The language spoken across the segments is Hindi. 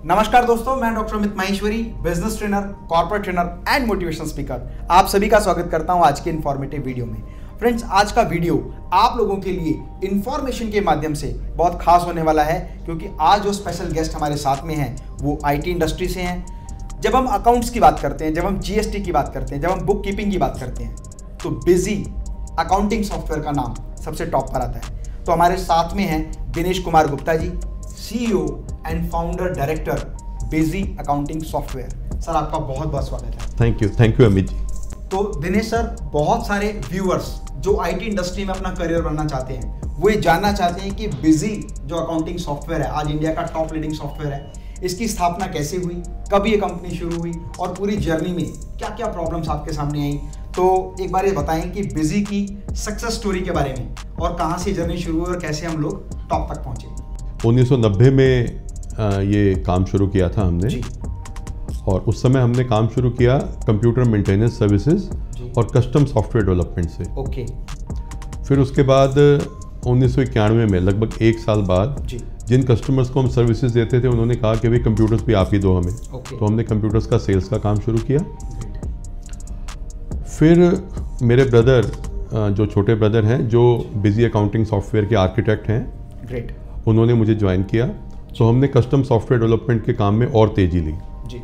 नमस्कार दोस्तों, मैं doctor Amit Maheshwari, business trainer, corporate trainer and motivational speaker. आप सभी का स्वागत करता हूं आज के इन्फॉर्मेटिव वीडियो में। फ्रेंड्स, आज का वीडियो आप लोगों के लिए इंफॉर्मेशन के माध्यम से बहुत खास होने वाला है, क्योंकि आज जो स्पेशल गेस्ट हमारे साथ में हैं वो आईटी इंडस्ट्री से हैं। जब हम अकाउंट्स की बात करते हैं, जब हम जीएसटी की बात करते हैं, जब हम बुक कीपिंग की बात करते हैं, तो बिजी अकाउंटिंग सॉफ्टवेयर का नाम सबसे टॉप पर आता है। तो हमारे साथ में हैं Dinesh Kumar Gupta ji, CEO and founder director Busy accounting software. Sir, आपका बहुत बहुत स्वागत है। Thank you Amit ji. तो दिनेश सर, बहुत सारे व्यूअर्स जो आईटी इंडस्ट्री में अपना करियर बनना चाहते हैं, वो ये जानना चाहते हैं कि बिजी जो अकाउंटिंग सॉफ्टवेयर है, आज इंडिया का टॉप लीडिंग सॉफ्टवेयर है, इसकी स्थापना कैसे हुई, कब ये कंपनी शुरू हुई और पूरी जर्नी में क्या क्या प्रॉब्लम्स आपके सामने आई। तो एक बार ये बताएं कि बिजी की सक्सेस स्टोरी के बारे में और कहाँ से जर्नी शुरू हुई और कैसे हम लोग टॉप तक पहुँचे। 1990 में ये काम शुरू किया था हमने जी। और उस समय हमने काम शुरू किया कंप्यूटर मेंटेनेंस सर्विसेज और कस्टम सॉफ्टवेयर डेवलपमेंट से। ओके। फिर उसके बाद 1991 में लगभग एक साल बाद जी। जिन कस्टमर्स को हम सर्विसेज देते थे उन्होंने कहा कि भाई कंप्यूटर्स भी आप ही दो हमें। तो हमने कंप्यूटर्स का सेल्स का काम शुरू किया। फिर मेरे ब्रदर, जो छोटे ब्रदर हैं, जो बिजी अकाउंटिंग सॉफ्टवेयर के आर्किटेक्ट हैं, ग्रेट, उन्होंने मुझे ज्वाइन किया। तो हमने कस्टम सॉफ्टवेयर डेवलपमेंट के काम में और तेजी ली जी।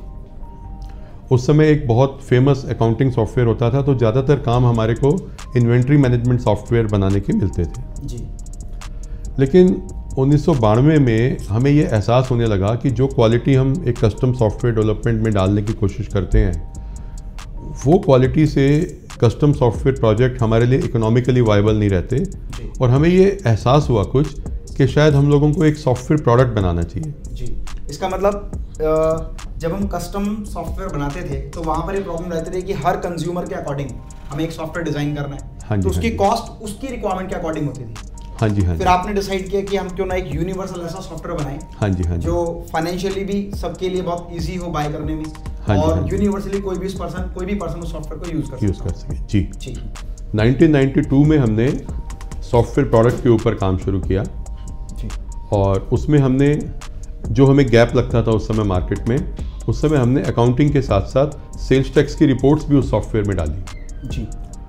उस समय एक बहुत फेमस अकाउंटिंग सॉफ्टवेयर होता था, तो ज़्यादातर काम हमारे को इन्वेंट्री मैनेजमेंट सॉफ्टवेयर बनाने के मिलते थे जी। लेकिन 1992 में हमें ये एहसास होने लगा कि जो क्वालिटी हम एक कस्टम सॉफ्टवेयर डेवलपमेंट में डालने की कोशिश करते हैं, वो क्वालिटी से कस्टम सॉफ्टवेयर प्रोजेक्ट हमारे लिए इकोनॉमिकली वायबल नहीं रहते। और हमें ये एहसास हुआ कुछ कि शायद हम लोगों को एक सॉफ्टवेयर प्रोडक्ट बनाना चाहिए जी। इसका मतलब जब हम कस्टम सॉफ्टवेयर बनाते थे तो वहाँ पर एक प्रॉब्लम रहती थी कि हर कंज्यूमर के अकॉर्डिंग हमें एक सॉफ्टवेयर डिजाइन करना है। हाँ जी, तो उसकी हाँ कॉस्ट उसकी रिक्वायरमेंट के अकॉर्डिंग होती थी। हाँ जी, हाँ। फिर आपने डिसाइड किया कि हम क्यों ना एक यूनिवर्सल ऐसा सॉफ्टवेयर बनाएं, हाँ जी, हाँ जी, जो फाइनेंशियली भी सबके लिए बहुत इजी हो बाय करने में, हाँ और हाँ यूनिवर्सली कोई भी पर्सन उस सॉफ्टवेयर को यूज कर सके जी। जी। 1992 में हमने सॉफ्टवेयर प्रोडक्ट के ऊपर काम शुरू किया जी। और उसमें हमने जो हमें गैप लगता था उस समय मार्केट में, उस समय हमने अकाउंटिंग के साथ साथ सेल्स टैक्स की रिपोर्ट्स भी उस सॉफ्टवेयर में डाली जी।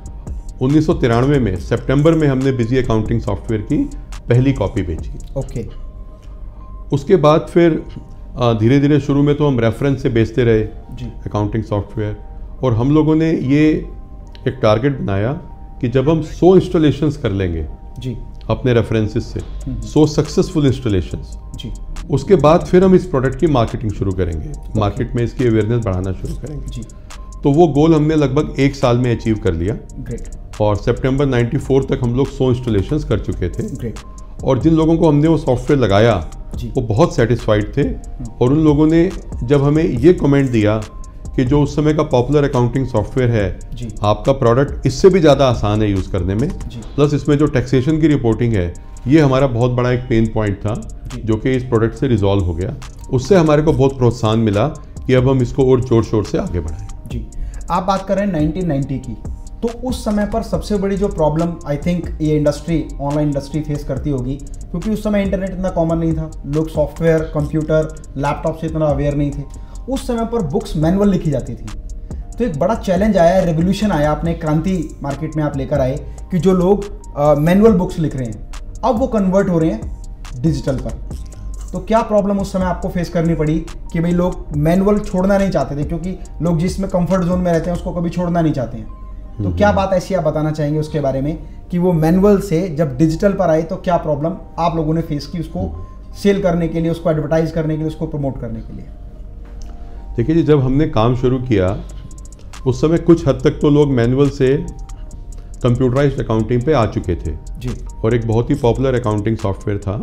1993 में सितंबर में हमने बिजी अकाउंटिंग सॉफ्टवेयर की पहली कॉपी बेची। ओके। उसके बाद फिर धीरे धीरे शुरू में तो हम रेफरेंस से बेचते रहे जी अकाउंटिंग सॉफ्टवेयर, और हम लोगों ने ये एक टारगेट बनाया कि जब हम 100 इंस्टॉलेशंस कर लेंगे जी अपने रेफरेंसेस से, 100 सक्सेसफुल इंस्टॉलेशंस जी, उसके बाद फिर हम इस प्रोडक्ट की मार्केटिंग शुरू करेंगे, मार्केट में इसकी अवेयरनेस बढ़ाना शुरू करेंगे जी। तो वो गोल हमने लगभग एक साल में अचीव कर लिया। ग्रेट। और सितंबर 94 तक हम लोग 100 इंस्टॉलेशंस कर चुके थे। ग्रेट। और जिन लोगों को हमने वो सॉफ्टवेयर लगाया वो बहुत सेटिस्फाइड थे, और उन लोगों ने जब हमें ये कमेंट दिया कि जो उस समय का पॉपुलर अकाउंटिंग सॉफ्टवेयर है, आपका प्रोडक्ट इससे भी ज़्यादा आसान है यूज़ करने में, प्लस इसमें जो टैक्सेशन की रिपोर्टिंग है, ये हमारा बहुत बड़ा एक पेन पॉइंट था जो कि इस प्रोडक्ट से रिजॉल्व हो गया। उससे हमारे को बहुत प्रोत्साहन मिला कि अब हम इसको और जोर शोर से आगे बढ़ाएं जी। आप बात कर रहे हैं 1990 की, तो उस समय पर सबसे बड़ी जो प्रॉब्लम आई थिंक ये इंडस्ट्री, ऑनलाइन इंडस्ट्री फेस करती होगी, क्योंकि उस समय इंटरनेट इतना कॉमन नहीं था, लोग सॉफ्टवेयर, कंप्यूटर, लैपटॉप से इतना अवेयर नहीं थे। उस समय पर बुक्स मैनुअल लिखी जाती थी। तो एक बड़ा चैलेंज आया, रेवोल्यूशन आया, आपने क्रांति मार्केट में आप लेकर आए कि जो लोग मैनुअल बुक्स लिख रहे हैं अब वो कन्वर्ट हो रहे हैं डिजिटल पर। तो क्या प्रॉब्लम उस समय आपको फेस करनी पड़ी कि भाई लोग मैनुअल छोड़ना नहीं चाहते थे, क्योंकि लोग जिसमें कंफर्ट जोन में रहते हैं उसको कभी छोड़ना नहीं चाहते हैं। तो क्या बात ऐसी आप बताना चाहेंगे उसके बारे में कि वो मैनुअल से जब डिजिटल पर आए तो क्या प्रॉब्लम आप लोगों ने फेस की, उसको सेल करने के लिए, उसको एडवर्टाइज करने के लिए, उसको प्रमोट करने के लिए? देखिए जी, जब हमने काम शुरू किया उस समय कुछ हद तक तो लोग मैनुअल से कंप्यूटराइज्ड अकाउंटिंग पे आ चुके थे जी, और एक बहुत ही पॉपुलर अकाउंटिंग सॉफ्टवेयर था,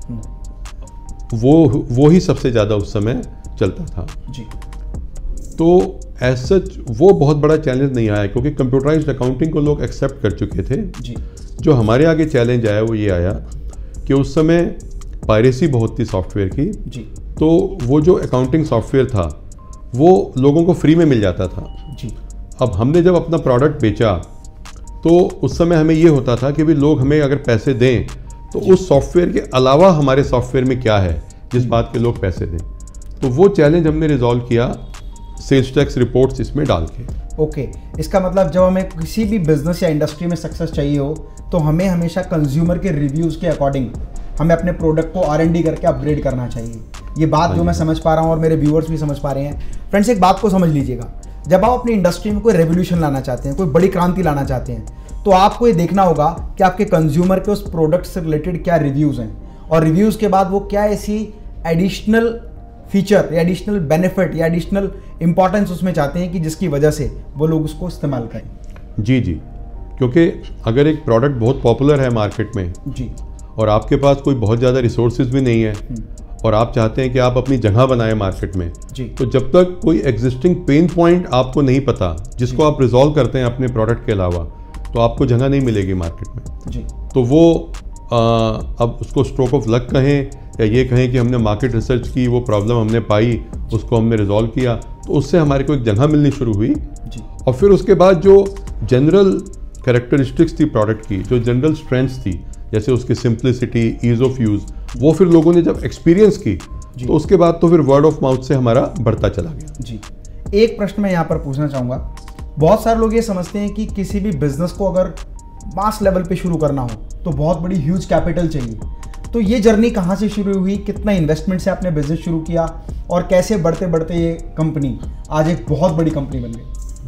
वो ही सबसे ज़्यादा उस समय चलता था जी। तो एज सच वो बहुत बड़ा चैलेंज नहीं आया, क्योंकि कंप्यूटराइज्ड अकाउंटिंग को लोग एक्सेप्ट कर चुके थे जी। जो हमारे आगे चैलेंज आया वो ये आया कि उस समय पायरेसी बहुत थी सॉफ्टवेयर की जी। तो वो जो अकाउंटिंग सॉफ्टवेयर था वो लोगों को फ्री में मिल जाता था जी। अब हमने जब अपना प्रोडक्ट बेचा तो उस समय हमें ये होता था कि भी लोग हमें अगर पैसे दें तो उस सॉफ्टवेयर के अलावा हमारे सॉफ्टवेयर में क्या है जिस बात के लोग पैसे दें। तो वो चैलेंज हमने रिजॉल्व किया सेल्स टैक्स रिपोर्ट्स इसमें डाल के। ओके, इसका मतलब जब हमें किसी भी बिजनेस या इंडस्ट्री में सक्सेस चाहिए हो तो हमें हमेशा कंज्यूमर के रिव्यूज़ के अकॉर्डिंग हमें अपने प्रोडक्ट को R&D करके अपग्रेड करना चाहिए। ये बात जो मैं समझ पा रहा हूँ और मेरे व्यूअर्स भी समझ पा रहे हैं। फ्रेंड्स, एक बात को समझ लीजिएगा, जब आप अपनी इंडस्ट्री में कोई रेवोल्यूशन लाना चाहते हैं, कोई बड़ी क्रांति लाना चाहते हैं, तो आपको ये देखना होगा कि आपके कंज्यूमर के उस प्रोडक्ट से रिलेटेड क्या रिव्यूज़ हैं, और रिव्यूज़ के बाद वो क्या ऐसी एडिशनल फीचर या एडिशनल बेनिफिट या एडिशनल इंपॉर्टेंस उसमें चाहते हैं कि जिसकी वजह से वो लोग उसको इस्तेमाल करें। जी जी, क्योंकि अगर एक प्रोडक्ट बहुत पॉपुलर है मार्केट में जी और आपके पास कोई बहुत ज़्यादा रिसोर्सेज भी नहीं है और आप चाहते हैं कि आप अपनी जगह बनाएं मार्केट में जी, तो जब तक कोई एग्जिस्टिंग पेन पॉइंट आपको नहीं पता जिसको आप रिजॉल्व करते हैं अपने प्रोडक्ट के अलावा, तो आपको जगह नहीं मिलेगी मार्केट में जी। तो वो अब उसको स्ट्रोक ऑफ लक कहें या ये कहें कि हमने मार्केट रिसर्च की, वो प्रॉब्लम हमने पाई, उसको हमने रिजॉल्व किया, तो उससे हमारे को एक जगह मिलनी शुरू हुई जी। और फिर उसके बाद जो जनरल कैरेक्टरिस्टिक्स थी प्रोडक्ट की, जो जनरल स्ट्रेंथ्स थी, जैसे उसकी सिंप्लिसिटी, ईज ऑफ यूज़, वो फिर लोगों ने जब एक्सपीरियंस की तो उसके बाद तो फिर वर्ड ऑफ माउथ से हमारा बढ़ता चला गया जी। एक प्रश्न मैं यहाँ पर पूछना चाहूँगा, बहुत सारे लोग ये समझते हैं कि किसी भी बिजनेस को अगर मास लेवल पे शुरू करना हो तो बहुत बड़ी ह्यूज कैपिटल चाहिए, तो ये जर्नी कहाँ से शुरू हुई, कितना इन्वेस्टमेंट से आपने बिजनेस शुरू किया और कैसे बढ़ते बढ़ते ये कंपनी आज एक बहुत बड़ी कंपनी बन गई?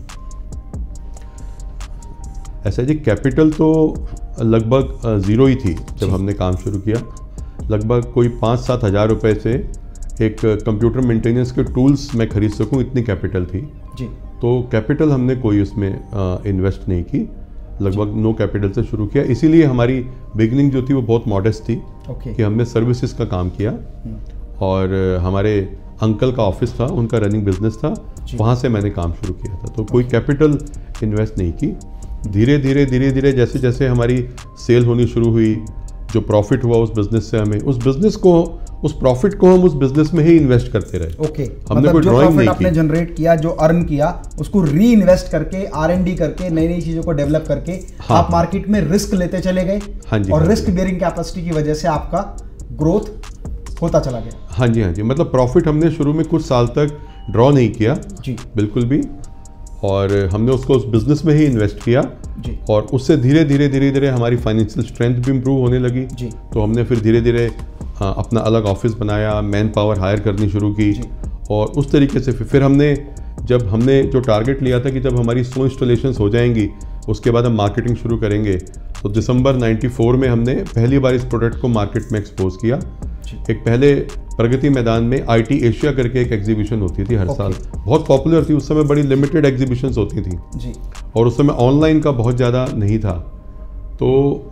ऐसा जी, कैपिटल तो लगभग ज़ीरो ही थी जब हमने काम शुरू किया। लगभग कोई 5-7 हज़ार रुपये से एक कंप्यूटर मेंटेनेंस के टूल्स मैं खरीद सकूं, इतनी कैपिटल थी जी। तो कैपिटल हमने कोई उसमें इन्वेस्ट नहीं की, लगभग नो कैपिटल से शुरू किया। इसीलिए हमारी बिगनिंग जो थी वो बहुत मॉडेस्ट थी कि हमने सर्विसेज का काम किया और हमारे अंकल का ऑफिस था, उनका रनिंग बिजनेस था, वहाँ से मैंने काम शुरू किया था। तो कोई कैपिटल इन्वेस्ट नहीं की। धीरे धीरे जैसे जैसे हमारी सेल होनी शुरू हुई, जो प्रॉफिट हुआ उस बिजनेस से, हमें उस प्रॉफिट को हम उस बिजनेस में ही इन्वेस्ट करते रहे। ओके, हमने कोई ड्राइंग नहीं की। आपने जनरेट किया, जो अर्न किया, उसको री इन्वेस्ट करके, R&D करके, नई नई चीजों को डेवलप करके आप मार्केट में रिस्क लेते चले गए और रिस्क बेयरिंग कैपेसिटी की वजह से आपका ग्रोथ होता चला गया। हाँ जी, मतलब प्रॉफिट हमने शुरू में कुछ साल तक ड्रॉ नहीं किया जी, बिल्कुल भी, और हमने उसको उस बिजनेस में ही इन्वेस्ट किया जी। और उससे धीरे धीरे हमारी फाइनेंशियल स्ट्रेंथ भी इम्प्रूव होने लगी जी। तो हमने फिर धीरे धीरे अपना अलग ऑफिस बनाया, मैन पावर हायर करनी शुरू की और उस तरीके से फिर हमने जो टारगेट लिया था कि जब हमारी 100 इंस्टॉलेशंस हो जाएंगी उसके बाद हम मार्केटिंग शुरू करेंगे, तो दिसंबर 94 में हमने पहली बार इस प्रोडक्ट को मार्केट में एक्सपोज किया। एक पहले प्रगति मैदान में IT एशिया करके एक एग्जीबिशन होती थी हर साल, बहुत पॉपुलर थी उस समय, बड़ी लिमिटेड एग्जीबिशंस होती थी जी। और उस समय ऑनलाइन का बहुत ज़्यादा नहीं था, तो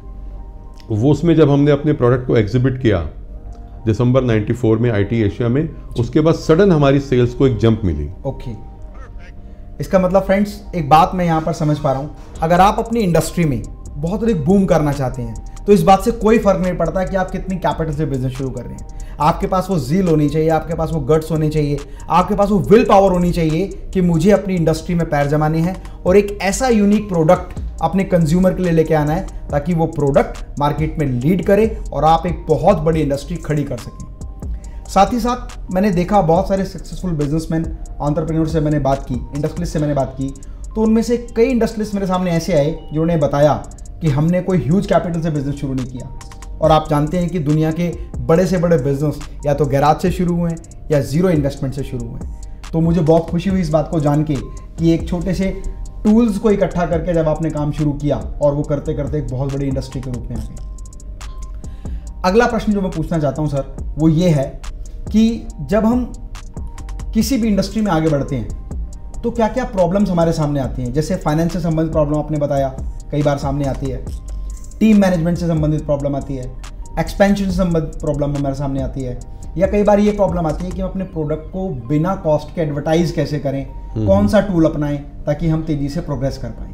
वो उसमें जब हमने अपने प्रोडक्ट को एग्जिबिट किया दिसंबर 94 में IT एशिया में, उसके बाद सडन हमारी सेल्स को एक जंप मिली। ओके, इसका मतलब फ्रेंड्स एक बात मैं यहाँ पर समझ पा रहा हूँ, अगर आप अपनी इंडस्ट्री में बहुत अधिक बूम करना चाहते हैं तो इस बात से कोई फर्क नहीं पड़ता कि आप कितनी कैपिटल से बिजनेस शुरू कर रहे हैं। आपके पास वो ज़ील होनी चाहिए, आपके पास वो गट्स होने चाहिए, आपके पास वो विल पावर होनी चाहिए कि मुझे अपनी इंडस्ट्री में पैर जमाने हैं और एक ऐसा यूनिक प्रोडक्ट अपने कंज्यूमर के लिए लेके आना है ताकि वो प्रोडक्ट मार्केट में लीड करे और आप एक बहुत बड़ी इंडस्ट्री खड़ी कर सकें। साथ ही साथ मैंने देखा बहुत सारे सक्सेसफुल बिजनेसमैन, एंटरप्रेन्योर से मैंने बात की, इंडस्ट्रियलिस्ट से मैंने बात की, तो उनमें से कई इंडस्ट्रियलिस्ट मेरे सामने ऐसे आए जिन्होंने बताया कि हमने कोई ह्यूज कैपिटल से बिजनेस शुरू नहीं किया। और आप जानते हैं कि दुनिया के बड़े से बड़े बिजनेस या तो गैराज से शुरू हुए या ज़ीरो इन्वेस्टमेंट से शुरू हुए। तो मुझे बहुत खुशी हुई इस बात को जान के कि एक छोटे से टूल्स को इकट्ठा करके जब आपने काम शुरू किया और वो करते करते एक बहुत बड़ी इंडस्ट्री के रूप में आ गई। अगला प्रश्न जो मैं पूछना चाहता हूँ सर, वो ये है कि जब हम किसी भी इंडस्ट्री में आगे बढ़ते हैं तो क्या क्या प्रॉब्लम्स हमारे सामने आती हैं। जैसे फाइनेंस से संबंधित प्रॉब्लम आपने बताया कई बार सामने आती है, टीम मैनेजमेंट से संबंधित प्रॉब्लम आती है, एक्सपेंशन से संबंधित प्रॉब्लम हमारे सामने आती है, या कई बार ये प्रॉब्लम आती है कि हम अपने प्रोडक्ट को बिना कॉस्ट के एडवर्टाइज कैसे करें, कौन सा टूल अपनाएं ताकि हम तेजी से प्रोग्रेस कर पाएंगे।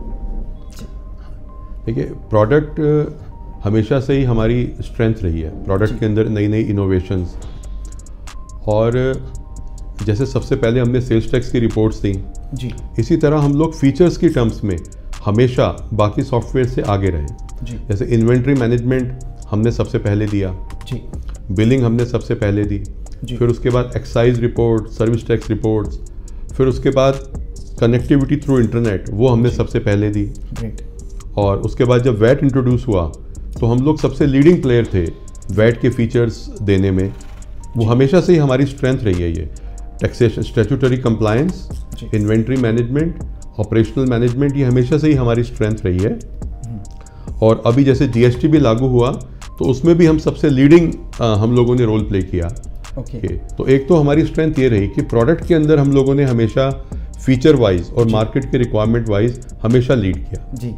देखिए, प्रोडक्ट हमेशा से ही हमारी स्ट्रेंथ रही है, प्रोडक्ट के अंदर नई नई इनोवेशंस। और जैसे सबसे पहले हमने सेल्स टैक्स की रिपोर्ट्स दी जी, इसी तरह हम लोग फीचर्स की टर्म्स में हमेशा बाकी सॉफ्टवेयर से आगे रहे जी। जैसे इन्वेंट्री मैनेजमेंट हमने सबसे पहले दिया जी, बिलिंग हमने सबसे पहले दी, फिर उसके बाद excise report, service tax reports, फिर उसके बाद कनेक्टिविटी थ्रू इंटरनेट वो हमने सबसे पहले दी। और उसके बाद जब वैट इंट्रोड्यूस हुआ तो हम लोग सबसे लीडिंग प्लेयर थे वैट के फीचर्स देने में। वो हमेशा से ही हमारी स्ट्रेंथ रही है। ये taxation, statutory compliance, inventory management, operational management, ये हमेशा से ही हमारी स्ट्रेंथ रही है। और अभी जैसे जीएसटी भी लागू हुआ तो उसमें भी हम सबसे लीडिंग हम लोगों ने रोल प्ले किया। तो एक तो हमारी स्ट्रेंथ ये रही कि प्रोडक्ट के अंदर हम लोगों ने हमेशा फीचर वाइज और मार्केट के रिक्वायरमेंट वाइज हमेशा लीड किया जी।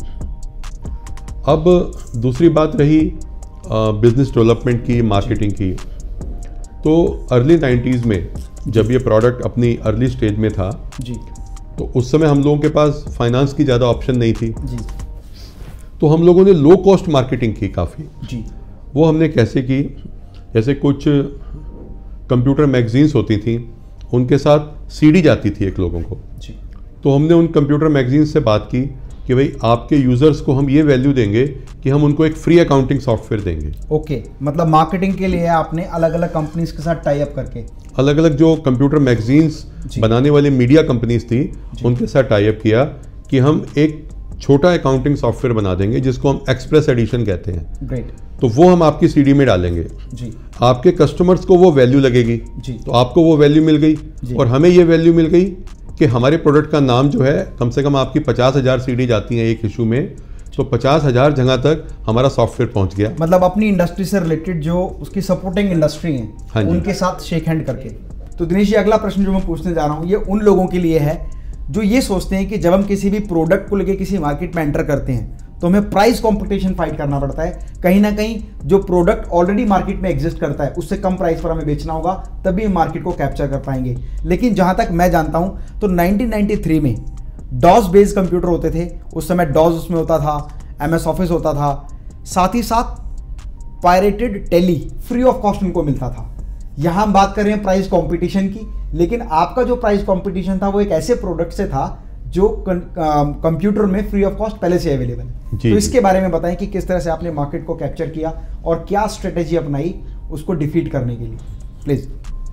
अब दूसरी बात रही बिजनेस डेवलपमेंट की, मार्केटिंग की। तो अर्ली 90s में जब ये प्रोडक्ट अपनी अर्ली स्टेज में था जी, तो उस समय हम लोगों के पास फाइनेंस की ज़्यादा ऑप्शन नहीं थी जी। तो हम लोगों ने लो कॉस्ट मार्केटिंग की काफ़ी जी। वो हमने कैसे की, जैसे कुछ कंप्यूटर मैगजीन्स होती थी, उनके साथ सीडी जाती थी एक लोगों को जी। तो हमने उन कंप्यूटर मैगजीन्स से बात की कि भाई आपके यूजर्स को हम ये वैल्यू देंगे कि हम उनको एक फ्री अकाउंटिंग सॉफ्टवेयर देंगे। ओके, मतलब मार्केटिंग के लिए आपने अलग अलग कंपनीज के साथ टाई अप करके अलग अलग जो कंप्यूटर मैगजीन्स बनाने वाली मीडिया कंपनीज थी उनके साथ टाई अप किया कि हम एक छोटा अकाउंटिंग सॉफ्टवेयर बना देंगे जिसको हम एक्सप्रेस एडिशन कहते हैं। ग्रेट। तो वो हम आपकी सीडी में डालेंगे जी। आपके कस्टमर्स को वो वैल्यू लगेगी जी। तो आपको वो वैल्यू मिल गई और हमें ये वैल्यू मिल गई कि हमारे प्रोडक्ट का नाम जो है, कम से कम आपकी 50,000 सीडी जाती हैं एक इशू में, तो 50,000 जगह तक हमारा सॉफ्टवेयर पहुंच गया। मतलब अपनी इंडस्ट्री से रिलेटेड जो उसकी सपोर्टिंग इंडस्ट्री है हाँ उनके साथ शेक हैंड करके। तो दिनेश जी, अगला प्रश्न जो मैं पूछने जा रहा हूँ ये उन लोगों के लिए है जो ये सोचते हैं कि जब हम किसी भी प्रोडक्ट को लेकर किसी मार्केट में एंटर करते हैं तो हमें प्राइस कंपटीशन फाइट करना पड़ता है। कहीं ना कहीं जो प्रोडक्ट ऑलरेडी मार्केट में एग्जिस्ट करता है उससे कम प्राइस पर हमें बेचना होगा, तभी हम मार्केट को कैप्चर कर पाएंगे। लेकिन जहां तक मैं जानता हूं तो 1993 में डॉस बेस्ड कंप्यूटर होते थे। उस समय डॉस उसमें होता था, MS ऑफिस होता था, साथ ही साथ pirated Tally free of cost उनको मिलता था। यहां हम बात कर रहे हैं प्राइस कंपटीशन की, लेकिन आपका जो प्राइस कंपटीशन था वो एक ऐसे प्रोडक्ट से था जो कंप्यूटर में फ्री ऑफ कॉस्ट पहले से अवेलेबल है। तो इसके बारे में बताएं कि किस तरह से आपने मार्केट को कैप्चर किया और क्या स्ट्रेटेजी अपनाई उसको डिफीट करने के लिए, प्लीज।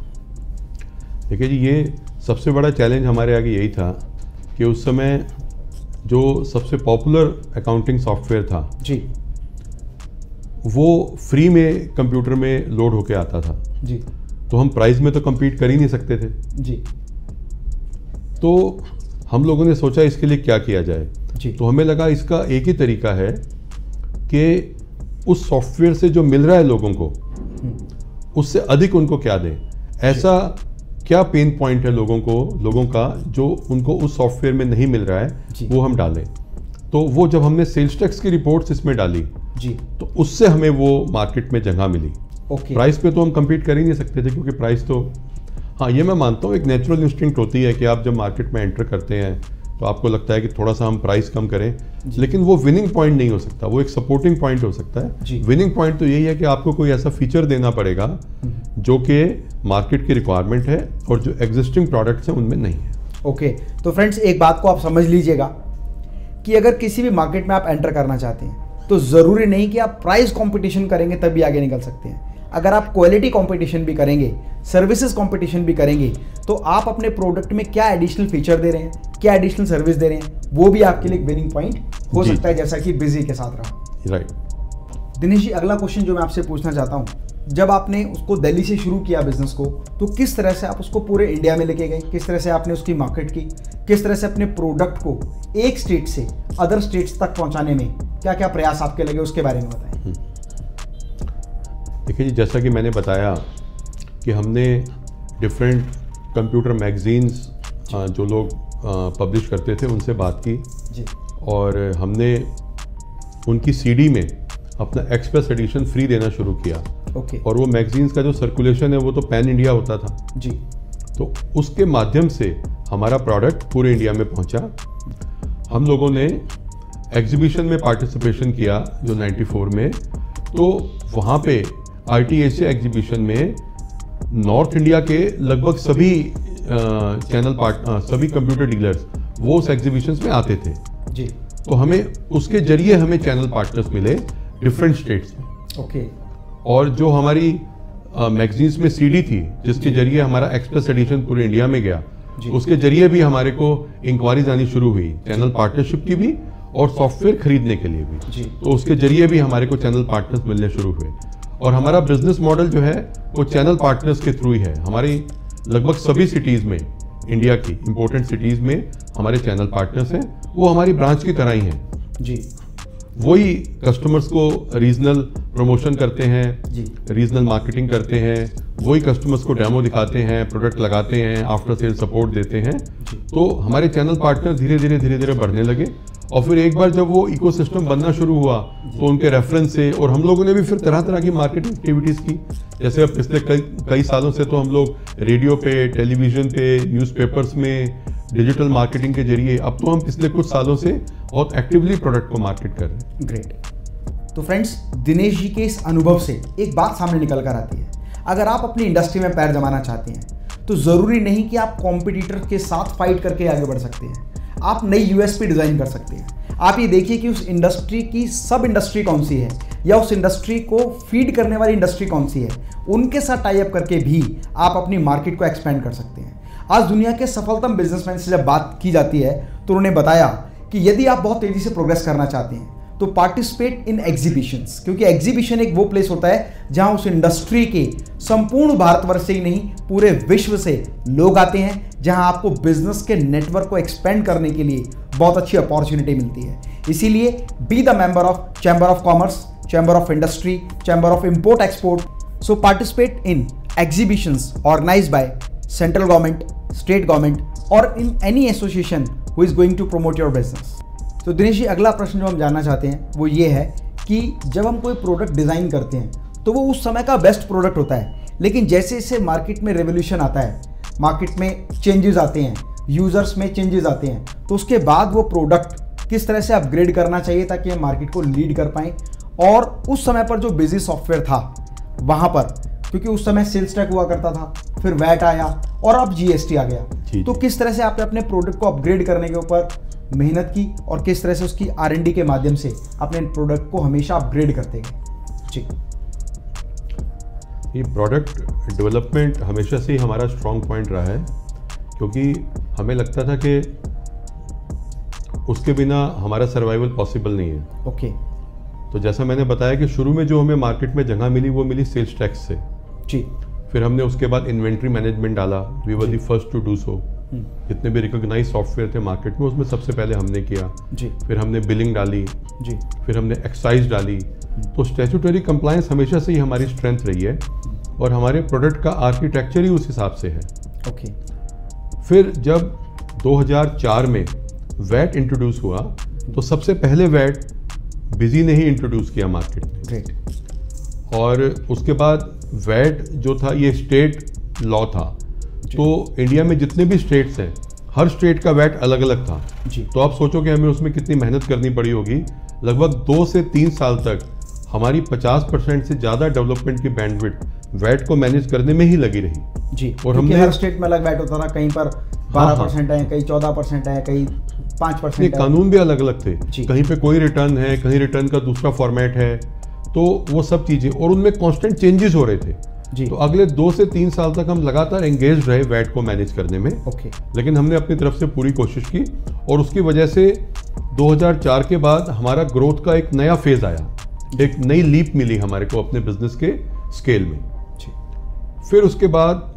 देखिए जी, ये सबसे बड़ा चैलेंज हमारे आगे यही था कि उस समय जो सबसे पॉपुलर अकाउंटिंग सॉफ्टवेयर था जी, वो फ्री में कंप्यूटर में लोड होके आता था जी। तो हम प्राइस में तो compete कर ही नहीं सकते थे जी। तो हम लोगों ने सोचा इसके लिए क्या किया जाए जी। तो हमें लगा इसका एक ही तरीका है कि उस सॉफ्टवेयर से जो मिल रहा है लोगों को उससे अधिक उनको क्या दें। ऐसा क्या पेन पॉइंट है लोगों का जो उनको उस सॉफ्टवेयर में नहीं मिल रहा है, वो हम डालें। तो वो जब हमने सेल्स टैक्स की रिपोर्ट्स इसमें डाली जी, तो उससे हमें वो मार्केट में जगह मिली। प्राइस पे तो हम compete कर ही नहीं सकते थे क्योंकि प्राइस तो, हाँ ये मैं मानता हूँ एक नेचुरल इंस्टिंक्ट होती है कि आप जब मार्केट में एंटर करते हैं तो आपको लगता है कि थोड़ा सा हम प्राइस कम करें, लेकिन वो विनिंग पॉइंट नहीं हो सकता, वो एक सपोर्टिंग पॉइंट हो सकता है। विनिंग पॉइंट तो यही है कि आपको कोई ऐसा फीचर देना पड़ेगा जो कि मार्केट की रिक्वायरमेंट है और जो एग्जिस्टिंग प्रोडक्ट्स हैं उनमें नहीं है। ओके, तो फ्रेंड्स एक बात को आप समझ लीजिएगा कि अगर किसी भी मार्केट में आप एंटर करना चाहते हैं तो ज़रूरी नहीं कि आप प्राइस कंपटीशन करेंगे तभी आगे निकल सकते हैं। अगर आप क्वालिटी कंपटीशन भी करेंगे, सर्विसेज कंपटीशन भी करेंगे, तो आप अपने प्रोडक्ट में क्या एडिशनल फीचर दे रहे हैं, क्या एडिशनल सर्विस दे रहे हैं, वो भी आपके लिए विनिंग पॉइंट हो सकता है, जैसा कि बिजी के साथ रहा। राइट। दिनेश जी, अगला क्वेश्चन जो मैं आपसे पूछना चाहता हूँ, जब आपने उसको दिल्ली से शुरू किया बिजनेस को, तो किस तरह से आप उसको पूरे इंडिया में लेके गए, किस तरह से आपने उसकी मार्केट की, किस तरह से अपने प्रोडक्ट को एक स्टेट से अदर स्टेट्स तक पहुंचाने में क्या क्या प्रयास आपके लगे, उसके बारे में बताएं। देखिए जी, जैसा कि मैंने बताया कि हमने डिफरेंट कंप्यूटर मैगजीन्स जो लोग पब्लिश करते थे उनसे बात की जी। और हमने उनकी सीडी में अपना एक्सप्रेस एडिशन फ्री देना शुरू किया। ओके। और वो मैगजीन्स का जो सर्कुलेशन है वो तो पैन इंडिया होता था जी। तो उसके माध्यम से हमारा प्रोडक्ट पूरे इंडिया में पहुंचा। हम लोगों ने एग्जीबिशन में पार्टिसिपेशन किया जो 94 में, तो वहाँ पे IT एशिया एग्जीबिशन में नॉर्थ इंडिया के लगभग सभी सभी कंप्यूटर डीलर्स वो उस एग्जीबिशंस में आते थे जी। तो हमें उसके जरिए हमें चैनल पार्टनर्स मिले डिफरेंट स्टेट्स में। ओके। और जो हमारी मैगजीन्स में सीडी थी जिसके जरिए हमारा एक्सप्रेस एडिशन पूरे इंडिया में गया, उसके जरिए भी हमारे को इंक्वायरीज आनी शुरू हुई चैनल पार्टनरशिप की भी और सॉफ्टवेयर खरीदने के लिए भी। तो उसके जरिए भी हमारे को चैनल पार्टनर्स मिलने शुरू हुए और हमारा बिजनेस मॉडल जो है वो चैनल पार्टनर्स के थ्रू ही है। हमारी लगभग सभी सिटीज में, इंडिया की इंपॉर्टेंट सिटीज में हमारे चैनल पार्टनर्स हैं, वो हमारी ब्रांच की तरह ही हैं जी। वही कस्टमर्स को रीजनल प्रमोशन करते हैं, रीजनल मार्केटिंग करते हैं, वही कस्टमर्स को डेमो दिखाते हैं, प्रोडक्ट लगाते हैं, आफ्टर सेल सपोर्ट देते हैं। तो हमारे चैनल पार्टनर धीरे धीरे बढ़ने लगे और फिर एक बार जब वो इकोसिस्टम बनना शुरू हुआ तो उनके रेफरेंस से और हम लोगों ने भी फिर तरह तरह की मार्केटिंग एक्टिविटीज़ की। जैसे अब पिछले कई सालों से तो हम लोग रेडियो पे, टेलीविज़न पे, न्यूज़पेपर्स में, डिजिटल मार्केटिंग के जरिए अब तो हम पिछले कुछ सालों से बहुत एक्टिवली प्रोडक्ट को मार्केट कर रहे हैं। ग्रेट। तो फ्रेंड्स, दिनेश जी के इस अनुभव से एक बात सामने निकल कर आती है, अगर आप अपनी इंडस्ट्री में पैर जमाना चाहते हैं तो ज़रूरी नहीं कि आप कॉम्पिटिटर के साथ फाइट करके आगे बढ़ सकते हैं। आप नई यूएसपी डिज़ाइन कर सकते हैं। आप ये देखिए कि उस इंडस्ट्री की सब इंडस्ट्री कौन सी है या उस इंडस्ट्री को फीड करने वाली इंडस्ट्री कौन सी है, उनके साथ टाई अप करके भी आप अपनी मार्केट को एक्सपेंड कर सकते हैं। आज दुनिया के सफलतम बिजनेसमैन से जब बात की जाती है तो उन्होंने बताया कि यदि आप बहुत तेज़ी से प्रोग्रेस करना चाहते हैं तो पार्टिसिपेट इन एग्जीबिशंस, क्योंकि एग्जीबिशन एक वो प्लेस होता है जहां उस इंडस्ट्री के संपूर्ण भारतवर्ष से ही नहीं पूरे विश्व से लोग आते हैं, जहां आपको बिजनेस के नेटवर्क को एक्सपेंड करने के लिए बहुत अच्छी अपॉर्चुनिटी मिलती है। इसीलिए be the member of chamber of commerce, chamber of industry, chamber of import export. So participate in exhibitions organised by central government, state government और in any association who is going to promote your business. तो दिनेश जी, अगला प्रश्न जो हम जानना चाहते हैं वो ये है कि जब हम कोई प्रोडक्ट डिज़ाइन करते हैं तो वो उस समय का बेस्ट प्रोडक्ट होता है, लेकिन जैसे जैसे मार्केट में रेवोल्यूशन आता है, मार्केट में चेंजेस आते हैं, यूज़र्स में चेंजेस आते हैं, तो उसके बाद वो प्रोडक्ट किस तरह से अपग्रेड करना चाहिए ताकि हम मार्केट को लीड कर पाएँ। और उस समय पर जो बिजी सॉफ्टवेयर था वहाँ पर, क्योंकि उस समय सेल्स टैक्स हुआ करता था, फिर वैट आया और अब जीएसटी आ गया, तो किस तरह से आपने अपने प्रोडक्ट को अपग्रेड करने के ऊपर मेहनत की और किस तरह से उसकी R&D के माध्यम से अपने प्रोडक्ट को हमेशा अपग्रेड करते गए? जी, ये प्रोडक्ट डेवलपमेंट हमेशा से ही हमारा स्ट्रॉन्ग पॉइंट रहा है, क्योंकि हमें लगता था कि उसके बिना हमारा सर्वाइवल पॉसिबल नहीं है। ओके। तो जैसा मैंने बताया कि शुरू में जो हमें मार्केट में जगह मिली वो मिली सेल्स टैक्स से जी। फिर हमने उसके बाद इन्वेंट्री मैनेजमेंट डाला, we were the first to do so. जितने भी रिकॉग्नाइज सॉफ्टवेयर थे मार्केट में उसमें सबसे पहले हमने किया जी। फिर हमने बिलिंग डाली जी। फिर हमने एक्साइज डाली। तो स्टैट्यूटरी कंप्लायंस हमेशा से ही हमारी स्ट्रेंथ रही है और हमारे प्रोडक्ट का आर्किटेक्चर ही उस हिसाब से है। ओके। फिर जब 2004 में वैट इंट्रोड्यूस हुआ तो सबसे पहले वैट बिजी ने ही इंट्रोड्यूस किया मार्केट में। ग्रेट। और उसके बाद वैट जो था ये स्टेट लॉ था, तो इंडिया में जितने भी स्टेट्स हैं हर स्टेट का वैट अलग अलग था जी। तो आप सोचो कि हमें उसमें कितनी मेहनत करनी पड़ी होगी। लगभग 2 से 3 साल तक हमारी 50% से ज़्यादा डेवलपमेंट की बैंडविड्थ वैट को मैनेज करने में ही लगी रही जी। और हमने हर स्टेट में अलग वैट होता था, कहीं पर 12% है, कहीं 14% है, कहीं 5% है। कानून भी अलग अलग थे, कहीं पे कोई रिटर्न है, कहीं रिटर्न का दूसरा फॉर्मेट है, तो वो सब चीज़ें और उनमें कॉन्स्टेंट चेंजेस हो रहे थे जी। तो अगले 2 से 3 साल तक हम लगातार एंगेज रहे वैट को मैनेज करने में। ओके। लेकिन हमने अपनी तरफ से पूरी कोशिश की और उसकी वजह से 2004 के बाद हमारा ग्रोथ का एक नया फेज आया, एक नई लीप मिली हमारे को अपने बिजनेस के स्केल में जी। फिर उसके बाद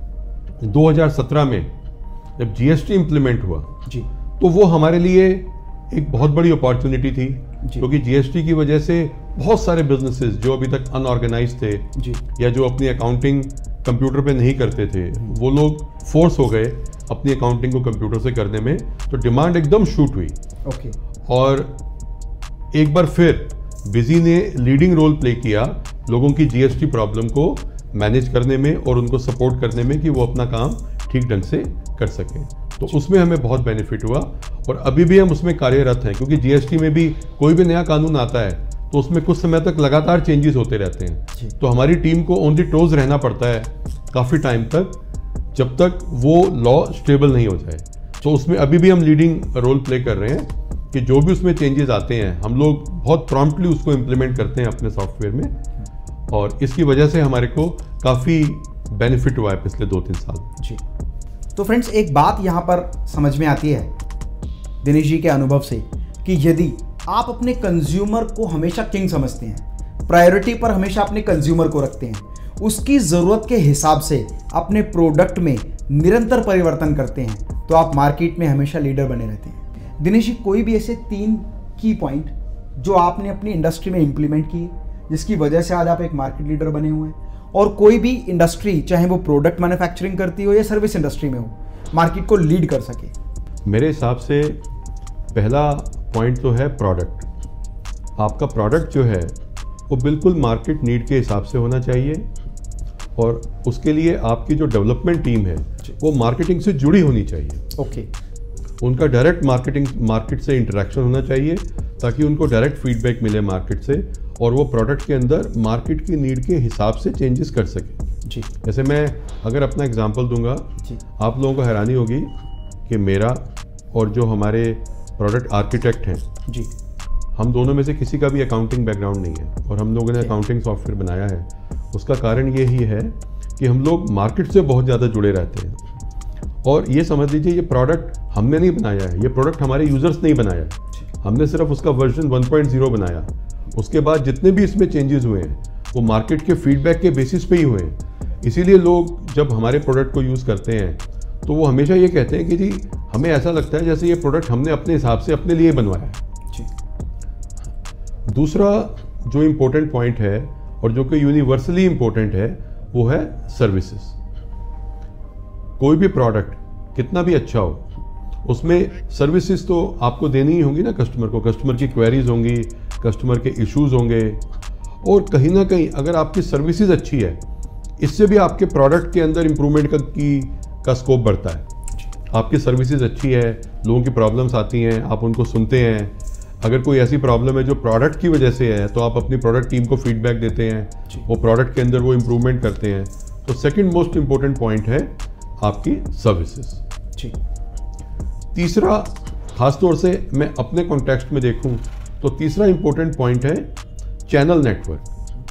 2017 में जब जीएसटी इंप्लीमेंट हुआ जी, तो वो हमारे लिए एक बहुत बड़ी अपॉर्चुनिटी थी, क्योंकि जीएसटी की वजह से बहुत सारे बिजनेसेस जो अभी तक अनऑर्गेनाइज थे जी, या जो अपनी अकाउंटिंग कंप्यूटर पे नहीं करते थे, वो लोग फोर्स हो गए अपनी अकाउंटिंग को कंप्यूटर से करने में, तो डिमांड एकदम शूट हुई। ओके। और एक बार फिर बिजी ने लीडिंग रोल प्ले किया लोगों की जीएसटी प्रॉब्लम को मैनेज करने में और उनको सपोर्ट करने में कि वो अपना काम ठीक ढंग से कर सकें। तो उसमें हमें बहुत बेनिफिट हुआ और अभी भी हम उसमें कार्यरत हैं, क्योंकि जीएसटी में भी कोई भी नया कानून आता है तो उसमें कुछ समय तक लगातार चेंजेस होते रहते हैं, तो हमारी टीम को ऑन द टोज रहना पड़ता है काफ़ी टाइम तक, जब तक वो लॉ स्टेबल नहीं हो जाए। तो उसमें अभी भी हम लीडिंग रोल प्ले कर रहे हैं कि जो भी उसमें चेंजेस आते हैं हम लोग बहुत प्रॉम्प्टली उसको इम्प्लीमेंट करते हैं अपने सॉफ्टवेयर में। और इसकी वजह से हमारे को काफ़ी बेनिफिट हुआ है पिछले 2-3 साल। जी, तो फ्रेंड्स एक बात यहाँ पर समझ में आती है दिनेश जी के अनुभव से कि यदि आप अपने कंज्यूमर को हमेशा किंग समझते हैं, प्रायोरिटी पर हमेशा अपने कंज्यूमर को रखते हैं, उसकी ज़रूरत के हिसाब से अपने प्रोडक्ट में निरंतर परिवर्तन करते हैं, तो आप मार्केट में हमेशा लीडर बने रहते हैं। दिनेश जी, कोई भी ऐसे 3 की पॉइंट जो आपने अपनी इंडस्ट्री में इंप्लीमेंट किए जिसकी वजह से आज आप एक मार्केट लीडर बने हुए हैं, और कोई भी इंडस्ट्री चाहे वो प्रोडक्ट मैन्युफैक्चरिंग करती हो या सर्विस इंडस्ट्री में हो, मार्केट को लीड कर सके? मेरे हिसाब से पहला पॉइंट तो है प्रोडक्ट। आपका प्रोडक्ट जो है वो बिल्कुल मार्केट नीड के हिसाब से होना चाहिए, और उसके लिए आपकी जो डेवलपमेंट टीम है वो मार्केटिंग से जुड़ी होनी चाहिए। ओके। उनका डायरेक्ट मार्केट से इंटरेक्शन होना चाहिए ताकि उनको डायरेक्ट फीडबैक मिले मार्केट से, और वो प्रोडक्ट के अंदर मार्केट की नीड के हिसाब से चेंजेस कर सके। जी। जैसे मैं अगर अपना एग्जांपल दूंगा, आप लोगों को हैरानी होगी कि मेरा और जो हमारे प्रोडक्ट आर्किटेक्ट हैं जी, हम दोनों में से किसी का भी अकाउंटिंग बैकग्राउंड नहीं है, और हम लोगों ने अकाउंटिंग सॉफ्टवेयर बनाया है। उसका कारण ये ही है कि हम लोग मार्केट से बहुत ज़्यादा जुड़े रहते हैं, और ये समझ लीजिए ये प्रोडक्ट हमने नहीं बनाया है, ये प्रोडक्ट हमारे यूजर्स नहीं बनाया है, हमने सिर्फ उसका वर्जन 1.0 बनाया। उसके बाद जितने भी इसमें चेंजेस हुए हैं वो मार्केट के फीडबैक के बेसिस पे ही हुए हैं। इसीलिए लोग जब हमारे प्रोडक्ट को यूज़ करते हैं तो वो हमेशा ये कहते हैं कि जी हमें ऐसा लगता है जैसे ये प्रोडक्ट हमने अपने हिसाब से अपने लिए बनवाया है। दूसरा जो इम्पोर्टेंट पॉइंट है और जो कि यूनिवर्सली इम्पोर्टेंट है वो है सर्विसेज। कोई भी प्रोडक्ट कितना भी अच्छा हो उसमें सर्विसेज तो आपको देनी ही होंगी ना कस्टमर को। कस्टमर की क्वेरीज होंगी, कस्टमर के इश्यूज होंगे, और कहीं ना कहीं अगर आपकी सर्विसेज अच्छी है इससे भी आपके प्रोडक्ट के अंदर इम्प्रूवमेंट का स्कोप बढ़ता है। आपकी सर्विसेज अच्छी है, लोगों की प्रॉब्लम्स आती हैं, आप उनको सुनते हैं। अगर कोई ऐसी प्रॉब्लम है जो प्रोडक्ट की वजह से है तो आप अपनी प्रोडक्ट टीम को फीडबैक देते हैं, वो प्रोडक्ट के अंदर वो इम्प्रूवमेंट करते हैं। तो सेकंड मोस्ट इम्पोर्टेंट पॉइंट है आपकी सर्विसेज। तीसरा, खासतौर से मैं अपने कॉन्टेक्स्ट में देखूं तो तीसरा इम्पोर्टेंट पॉइंट है चैनल नेटवर्क।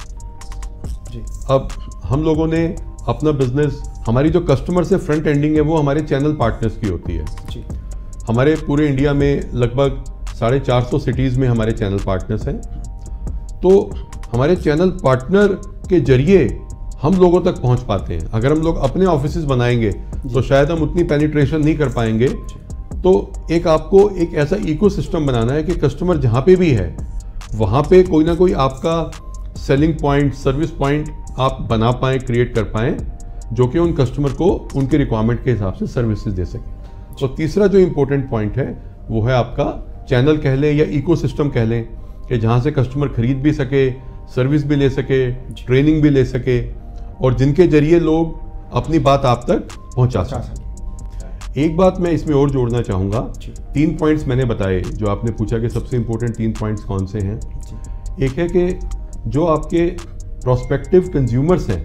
अब हम लोगों ने अपना बिजनेस, हमारी जो कस्टमर से फ्रंट एंडिंग है वो हमारे चैनल पार्टनर्स की होती है। हमारे पूरे इंडिया में लगभग 450 सिटीज़ में हमारे चैनल पार्टनर्स हैं। तो हमारे चैनल पार्टनर के जरिए हम लोगों तक पहुंच पाते हैं। अगर हम लोग अपने ऑफिसेज बनाएंगे तो शायद हम उतनी पेनिट्रेशन नहीं कर पाएंगे। तो एक आपको एक ऐसा इकोसिस्टम बनाना है कि कस्टमर जहाँ पे भी है वहाँ पे कोई ना कोई आपका सेलिंग पॉइंट, सर्विस पॉइंट आप बना पाएँ, क्रिएट कर पाएँ, जो कि उन कस्टमर को उनके रिक्वायरमेंट के हिसाब से सर्विसेज दे सके। तो तीसरा जो इम्पोर्टेंट पॉइंट है वो है आपका चैनल कह लें या इकोसिस्टम कह लें, कि जहाँ से कस्टमर खरीद भी सके, सर्विस भी ले सके, ट्रेनिंग भी ले सके, और जिनके जरिए लोग अपनी बात आप तक पहुँचा सकें। एक बात मैं इसमें और जोड़ना चाहूँगा, 3 पॉइंट्स मैंने बताए जो आपने पूछा कि सबसे इम्पोर्टेंट 3 पॉइंट्स कौन से हैं। एक है कि जो आपके प्रोस्पेक्टिव कंज्यूमर्स हैं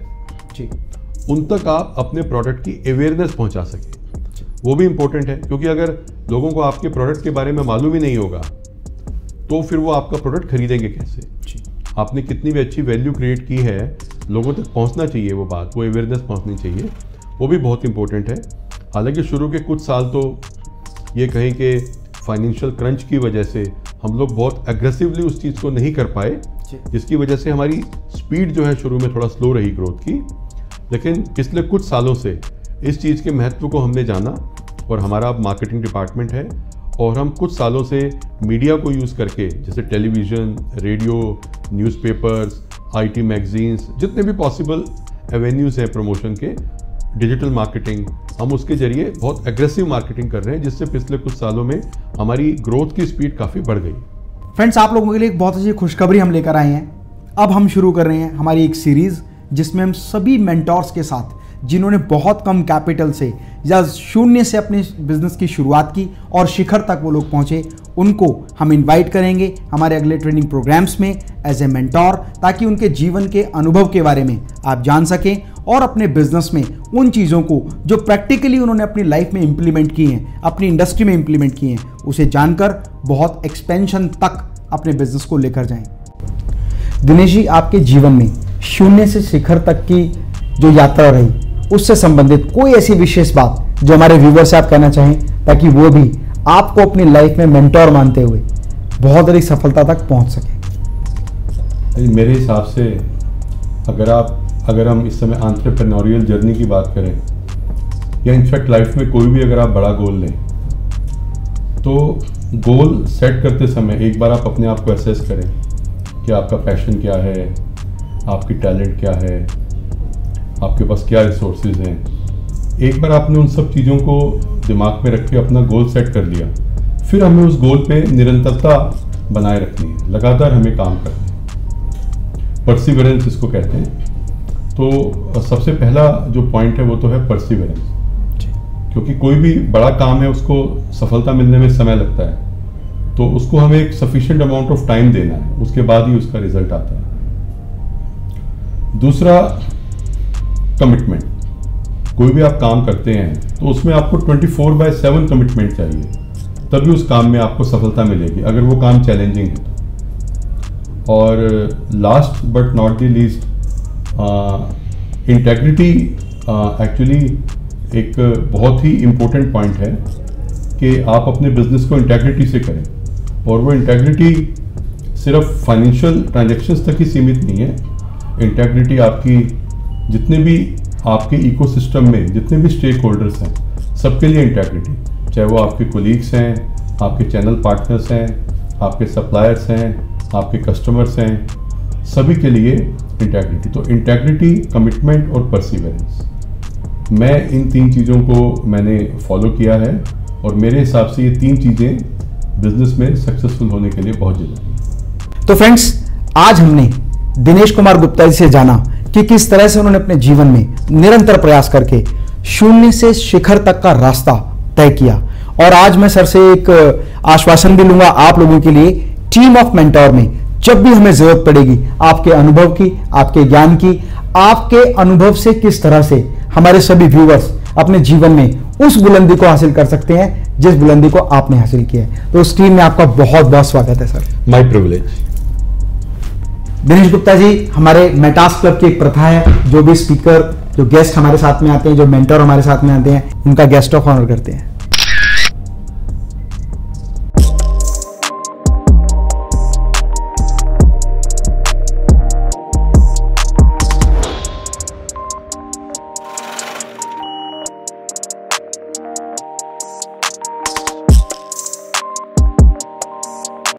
उन तक आप अपने प्रोडक्ट की अवेयरनेस पहुंचा सकें, वो भी इम्पोर्टेंट है। क्योंकि अगर लोगों को आपके प्रोडक्ट के बारे में मालूम ही नहीं होगा तो फिर वो आपका प्रोडक्ट खरीदेंगे कैसे। आपने कितनी भी अच्छी वैल्यू क्रिएट की है, लोगों तक पहुंचना चाहिए वो बात, वो अवेयरनेस पहुंचनी चाहिए, वो भी बहुत इंपॉर्टेंट है। हालांकि शुरू के कुछ साल तो ये कहें कि फाइनेंशियल क्रंच की वजह से हम लोग बहुत एग्रेसिवली उस चीज़ को नहीं कर पाए, जिसकी वजह से हमारी स्पीड जो है शुरू में थोड़ा स्लो रही ग्रोथ की। लेकिन पिछले कुछ सालों से इस चीज़ के महत्व को हमने जाना, और हमारा अब मार्केटिंग डिपार्टमेंट है, और हम कुछ सालों से मीडिया को यूज़ करके, जैसे television, radio, newspapers, IT magazines, जितने भी पॉसिबल एवेन्यूज़ हैं प्रमोशन के, डिजिटल मार्केटिंग, हम उसके जरिए बहुत एग्रेसिव मार्केटिंग कर रहे हैं, जिससे पिछले कुछ सालों में हमारी ग्रोथ की स्पीड काफ़ी बढ़ गई। फ्रेंड्स, आप लोगों के लिए एक बहुत अच्छी खुशखबरी हम लेकर आए हैं। अब हम शुरू कर रहे हैं हमारी एक सीरीज़ जिसमें हम सभी मेंटोर्स के साथ, जिन्होंने बहुत कम कैपिटल से या शून्य से अपने बिजनेस की शुरुआत की और शिखर तक वो लोग पहुंचे, उनको हम इनवाइट करेंगे हमारे अगले ट्रेनिंग प्रोग्राम्स में एज ए मेंटोर, ताकि उनके जीवन के अनुभव के बारे में आप जान सकें और अपने बिजनेस में उन चीज़ों को जो प्रैक्टिकली उन्होंने अपनी लाइफ में इंप्लीमेंट की हैं, अपनी इंडस्ट्री में इंप्लीमेंट की हैं, उसे जानकर बहुत एक्सपेंशन तक अपने बिजनेस को लेकर जाएं। दिनेश जी, आपके जीवन में शून्य से शिखर तक की जो यात्रा रही, उससे संबंधित कोई ऐसी विशेष बात जो हमारे व्यूवर से आप कहना चाहें, ताकि वो भी आपको अपनी लाइफ में मेंटोर मानते हुए बहुत बड़ी सफलता तक पहुंच सके। मेरे हिसाब से अगर हम इस समय एंटरप्रेन्योरियल जर्नी की बात करें, या इनफैक्ट लाइफ में कोई भी अगर आप बड़ा गोल लें, तो गोल सेट करते समय एक बार आप अपने आप को एसेस करें कि आपका पैशन क्या है, आपकी टैलेंट क्या है, आपके पास क्या रिसोर्सेज हैं। एक बार आपने उन सब चीज़ों को दिमाग में रख के अपना गोल सेट कर लिया, फिर हमें उस गोल पे निरंतरता बनाए रखनी है, लगातार हमें काम करना है। परसिवरेंस इसको कहते हैं। तो सबसे पहला जो पॉइंट है वो तो है परसिवरेंस, क्योंकि कोई भी बड़ा काम है उसको सफलता मिलने में समय लगता है, तो उसको हमें एक सफिशिएंट अमाउंट ऑफ टाइम देना है, उसके बाद ही उसका रिजल्ट आता है। दूसरा, कमिटमेंट। कोई भी आप काम करते हैं तो उसमें आपको 24/7 कमिटमेंट चाहिए, तभी उस काम में आपको सफलता मिलेगी, अगर वो काम चैलेंजिंग है तो। और last but not the least, integrity actually एक बहुत ही इम्पोर्टेंट पॉइंट है कि आप अपने बिजनेस को इंटेग्रिटी से करें, और वो इंटेग्रिटी सिर्फ फाइनेंशियल ट्रांजैक्शंस तक ही सीमित नहीं है। इंटेग्रिटी आपकी जितने भी आपके इकोसिस्टम में जितने भी स्टेक होल्डर्स हैं, सबके लिए इंटेग्रिटी, चाहे वो आपके कोलीग्स हैं, आपके चैनल पार्टनर्स हैं, आपके सप्लायर्स हैं, आपके कस्टमर्स हैं, सभी के लिए इंटेग्रिटी। तो इंटेग्रिटी, कमिटमेंट और परसिवरेंस, मैं इन 3 चीज़ों को मैंने फॉलो किया है, और मेरे हिसाब से ये 3 चीज़ें बिजनेस में सक्सेसफुल होने के लिए बहुत जरूरी है। तो फ्रेंड्स, आज हमने दिनेश कुमार गुप्ता जी से जाना कि किस तरह से उन्होंने अपने जीवन में निरंतर प्रयास करके शून्य से शिखर तक का रास्ता तय किया। और आज मैं सर से एक आश्वासन भी लूंगा आप लोगों के लिए, टीम ऑफ मेंटोर में जब भी हमें जरूरत पड़ेगी आपके अनुभव की, आपके ज्ञान की, आपके अनुभव से किस तरह से हमारे सभी व्यूअर्स अपने जीवन में उस बुलंदी को हासिल कर सकते हैं जिस बुलंदी को आपने हासिल किया है। तो उस टीम में आपका बहुत बहुत स्वागत है sir. My privilege. Dinesh Gupta ji, हमारे मेटास क्लब की एक प्रथा है, जो भी स्पीकर, जो गेस्ट हमारे साथ में आते हैं, जो मेंटर हमारे साथ में आते हैं, उनका गेस्ट ऑफ ऑनर करते हैं।